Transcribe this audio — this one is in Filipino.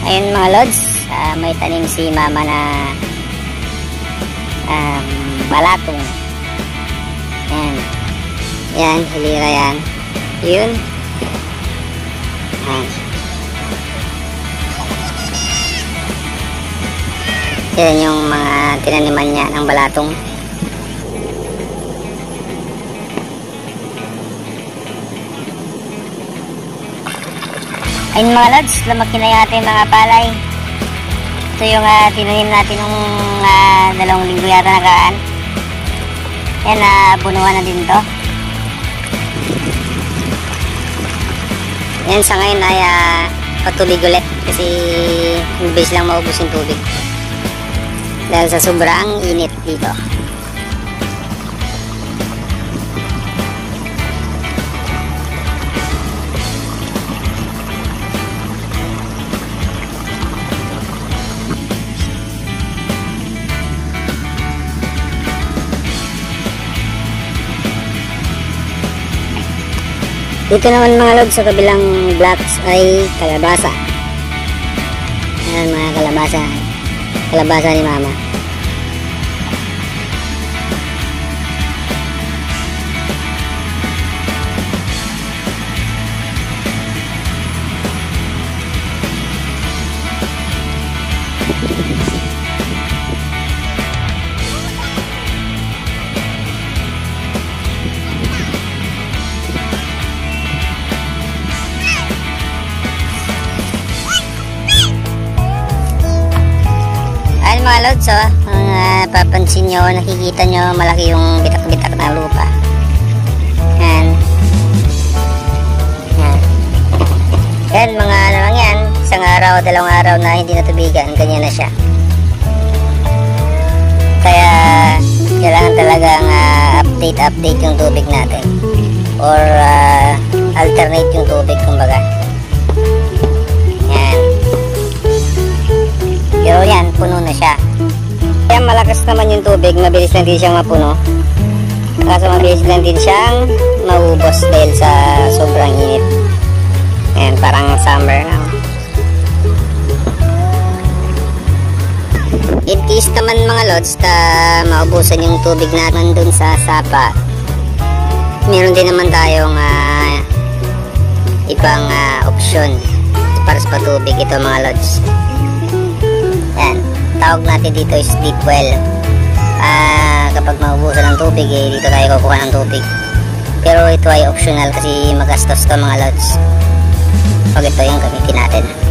Ayun mga lods, may tanim si mama na balatong. Yan. Yan, hilira yan. Yun. Yan. Yan yung mga tinaniman niya ng balatong. Ayun mga lods, lumaki na yung ating mga palay. Ito yung tinanim natin nung 2 linggo yata nakaraan. Yan, bunuhan na din to. Yan, sa ngayon ay patubig ulit kasi mabilis lang maubos yung tubig dahil sa sobrang init dito. Dito naman mga lods sa kabilang blocks ay kalabasa. Ayan mga kalabasa. Kalabasa ni mama. Mga lods, papansin nyo, nakikita nyo malaki yung bitak-bitak na lupa. Yan. Yan. Yan, mga ano lang yan, 1 araw, 2 araw na hindi natubigan, ganyan na siya. Kaya kailangan talagang update yung tubig natin, or alternate yung tubig kumbaga. Pero yan, puno na siya. Kaya malakas naman yung tubig, mabilis lang din siyang mapuno. Kaso mabilis lang din siyang maubos dahil sa sobrang init. Ayan, parang summer na. In case naman mga lods na maubusan yung tubig naman dun sa sapa, meron din naman tayong ibang opsyon para sa patubig. Ito mga lods. Yan, tawag natin dito is deep well. Kapag maubusan ng tubig, dito tayo kukuha ng tubig. Pero ito ay optional kasi magastos to mga lods. Pag ito yung gamitin natin.